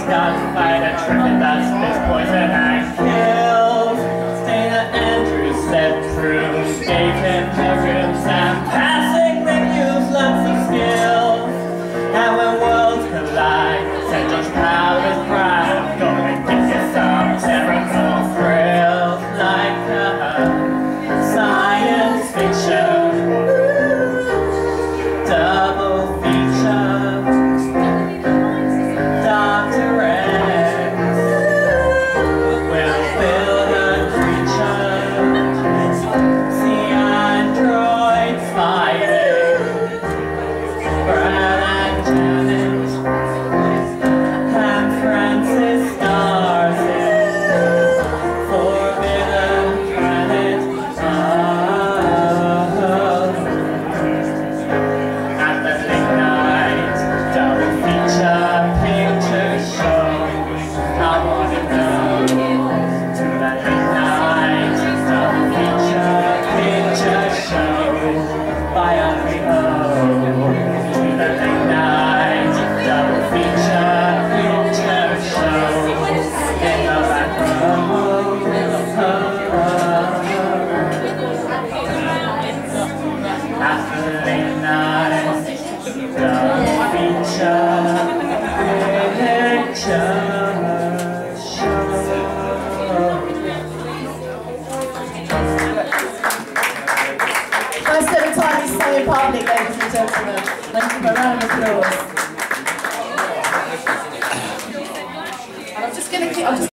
starts to fight a trick that spits poison and kills. Dana Andrews stepped through, gave him pilgrims and passing the news lots of skills. And when worlds collide, said Josh Powers proud, go and give you some terrible thrills like science fiction. Double feature, Dr. X will build a creature, see androids fighting, Brad and Janet, and Francis stars in Forbidden Planet. Nice little tiny stay in public, ladies and gentlemen. Let's give a round of applause. And I'm just going to keep.